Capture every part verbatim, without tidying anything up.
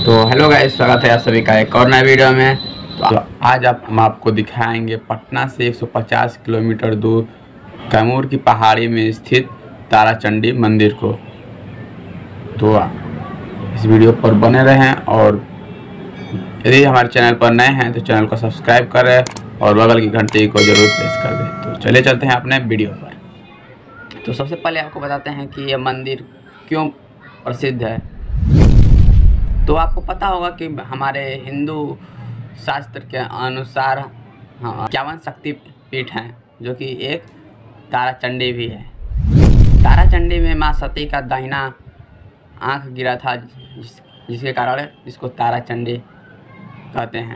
तो hello guys, स्वागत है आप सभी का एक और नए वीडियो में। तो आज आप हम आपको दिखाएंगे पटना से एक सौ पचास किलोमीटर दूर कैमूर की पहाड़ी में स्थित ताराचंडी मंदिर को। तो इस वीडियो पर बने रहें और यदि हमारे चैनल पर नए हैं तो चैनल को सब्सक्राइब करें और बगल की घंटी को जरूर प्रेस कर दें। तो चलिए चलते हैं अपने वीडियो पर। तो सबसे पहले आपको बताते हैं कि यह मंदिर क्यों प्रसिद्ध है। तो आपको पता होगा कि हमारे हिंदू शास्त्र के अनुसार हाँ इक्यावन शक्ति पीठ हैं, जो कि एक ताराचंडी भी है। ताराचंडी में माँ सती का दाहिना आंख गिरा था, जिस, जिसके कारण इसको ताराचंडी कहते हैं।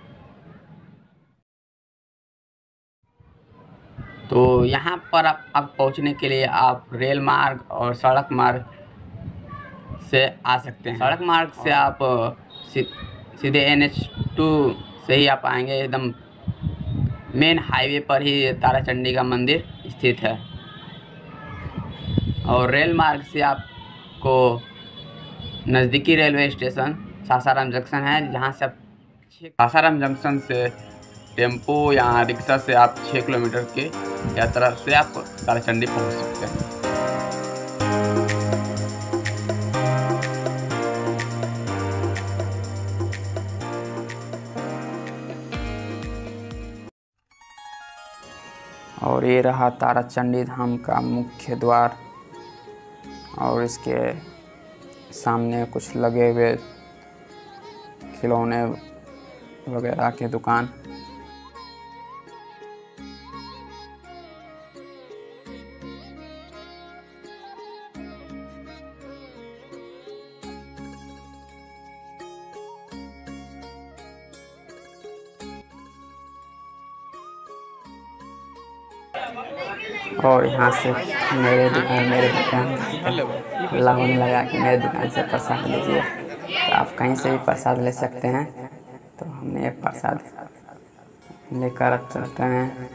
तो यहाँ पर आप, आप पहुँचने के लिए आप रेल मार्ग और सड़क मार्ग से आ सकते हैं। सड़क मार्ग से आप सीधे एन एच टू से ही आप आएंगे। एकदम मेन हाईवे पर ही ताराचंडी का मंदिर स्थित है। और रेल मार्ग से आपको नज़दीकी रेलवे स्टेशन सासाराम जंक्शन है, जहाँ से आप सासाराम जंक्शन से टेम्पो या रिक्शा से आप छः किलोमीटर की यात्रा से आप ताराचंडी पहुँच सकते हैं। और ये रहा ताराचंडी धाम का मुख्य द्वार, और इसके सामने कुछ लगे हुए खिलौने वगैरह के दुकान। और यहाँ से मेरे दुकान मेरे दुकान लाउन लगा के मेरे दुकान से प्रसाद लीजिए। तो आप कहीं से भी प्रसाद ले सकते हैं। तो हमने एक प्रसाद लेकर चलते हैं।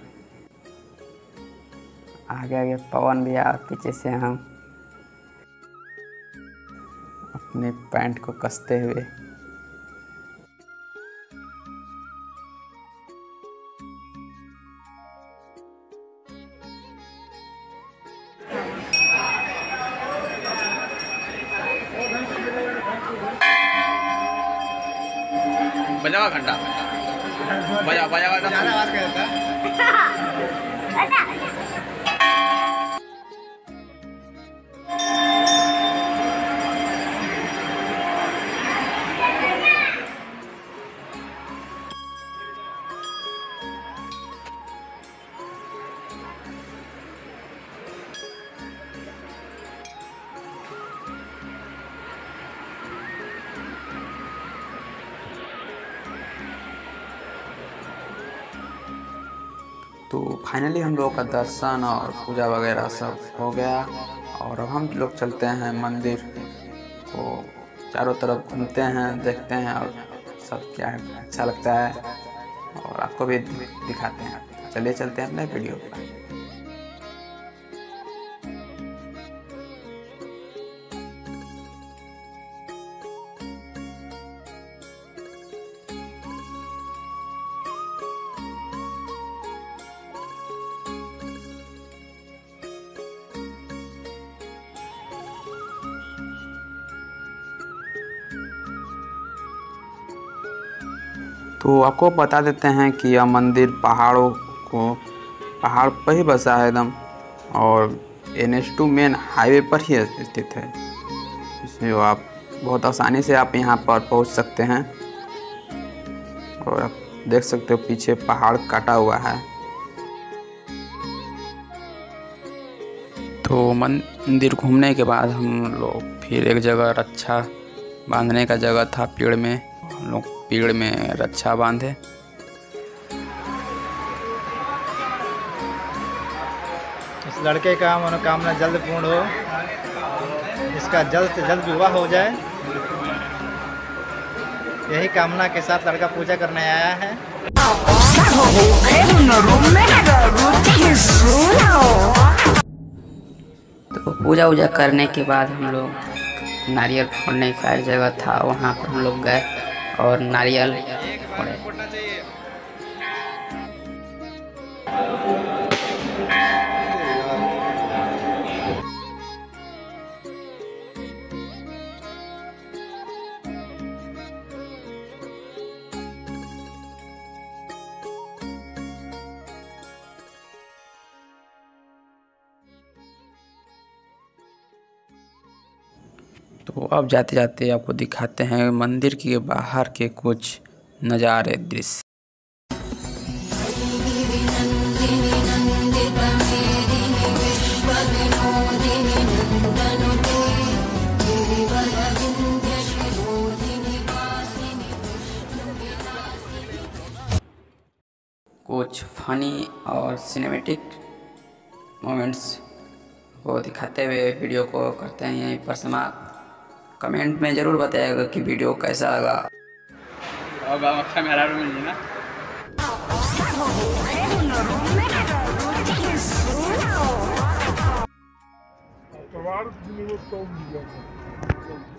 आगे आगे पवन भी आ, पीछे से हम अपने पैंट को कसते हुए बजावा घंटा बजा बजा बजा तो फाइनली हम लोगों का दर्शन और पूजा वगैरह सब हो गया। और अब हम लोग चलते हैं मंदिर को, चारों तरफ घूमते हैं, देखते हैं और सब क्या है अच्छा लगता है और आपको भी दिखाते हैं। चलिए चलते हैं अपने वीडियो पर। तो आपको बता देते हैं कि यह मंदिर पहाड़ों को पहाड़ पर ही बसा है एकदम, और N H two main highway पर ही स्थित है। इसमें आप बहुत आसानी से आप यहाँ पर पहुँच सकते हैं। और आप देख सकते हो पीछे पहाड़ काटा हुआ है। तो मंदिर घूमने के बाद हम लोग फिर एक जगह रक्षा बांधने का जगह था पेड़ में, हम लोग पेड़ में रक्षा बांधे। इस लड़के का मनोकामना जल्द पूर्ण हो, इसका जल्द से जल्द विवाह हो जाए, यही कामना के साथ लड़का पूजा करने आया है। तो पूजा वूजा करने के बाद हम लोग नारियल फोड़ने का एक जगह था, वहाँ पर हम लोग गए और नारियल फोड़े। तो अब जाते जाते आपको दिखाते हैं मंदिर के बाहर के कुछ नज़ारे दृश्य। कुछ फनी और सिनेमैटिक मोमेंट्स को दिखाते हुए वीडियो को करते हैं यहीं पर समाप्त। कमेंट में ज़रूर बताइएगा कि वीडियो कैसा लगा। अब अच्छा मेरा रूम है ना।